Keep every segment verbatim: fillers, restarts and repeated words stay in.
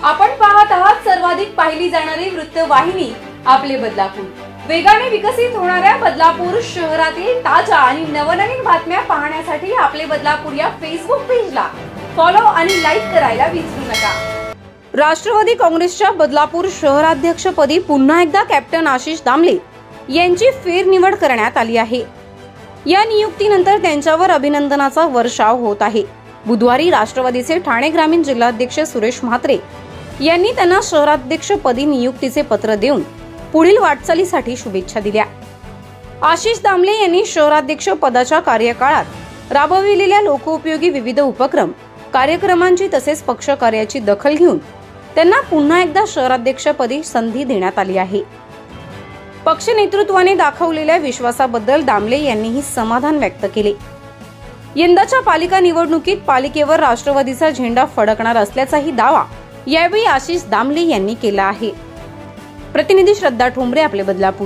आपण पाहत आहात सर्वाधिक पाहिली जाणारी वृत्तवाहिनी आपले बदलापूर। वेगाने विकसित होणाऱ्या बदलापूर शहरातील ताजा आणि नवनवीन बातम्या पाहण्यासाठी आपले बदलापूर या फेसबुक पेजला फॉलो आणि लाईक करायला विसरू नका। राष्ट्रवादी काँग्रेसच्या बदलापूर शहराध्यक्षपदी पुन्हा एकदा कॅप्टन आशिष दामले यांची फेरनिवड करण्यात आली आहे। या नियुक्तीनंतर त्यांच्यावर अभिनंदनाचा वर्षाव होत आहे। बुधवारी राष्ट्रवादीचे ठाणे ग्रामीण जिल्हाध्यक्ष सुरेश म्हात्रे यांनी त्यांना शहराध्यक्षपदी नियुक्तीचे पत्र देऊन पुढील वाटचालीसाठी शुभेच्छा दिल्या। आशिष दामले यांनी शहराध्यक्ष पदाच्या कार्यकाळात राबविलेल्या लोकोपयोगी विविध उपक्रम कार्यक्रमांची तसेच पक्षकार्याची दखल घेऊन त्यांना पुन्हा एकदा शहराध्यक्षपदी संधी देण्यात आली आहे। पक्ष नेतृत्वाने दाखवलेल्या विश्वासाबद्दल दामले यांनीही समाधान व्यक्त केले। यंदाच्या पालिका निवडणुकीत पालिकेवर राष्ट्रवादीचा झेंडा फडकणार असल्याचाही दावा यावेळी आशिष दामले यांनी केला आहे। प्रतिनिधी श्रद्धा ठोंबरे, आपले बदलापूर।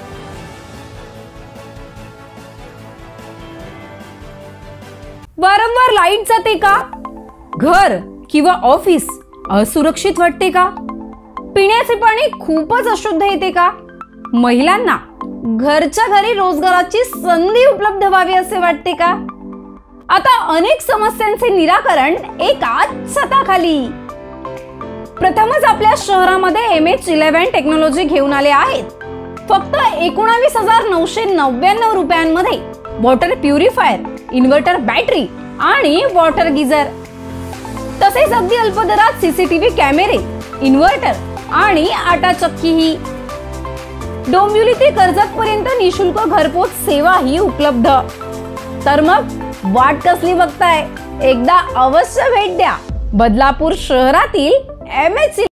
वारंवार लाईट जाते का? घर किंवा ऑफिस असुरक्षित वाटते का? पिण्याचे पाणी खूपच अशुद्ध येते का? महिलांना घरच्या घरी रोजगाराची संधी उपलब्ध व्हावी असे वाटते का? आता अनेक समस्यांचे निराकरण एकाच छताखाली। प्रथमच आपल्या शहरामध्ये एम एच इलेव्हन टेक्नॉलॉजी घेऊन आले आहेत। फक्त एकोणावीस हजार नऊशे नव्याण्णव रुपयांमध्ये वॉटर प्युरिफायर, इन्व्हर्टर बॅटरी आणि वॉटर गिझर, तसेच अगदी अल्प दरात सीसीटीव्ही कॅमेरे, इन्व्हर्टर आणि आटा चक्कीही। डोंबिवली ते कर्जत पर्यंत निशुल्क घरपोच सेवा ही उपलब्ध। तर मग वाट कसली बघताय? एकदा अवश्य भेट द्या बदलापूर शहरातील एम एच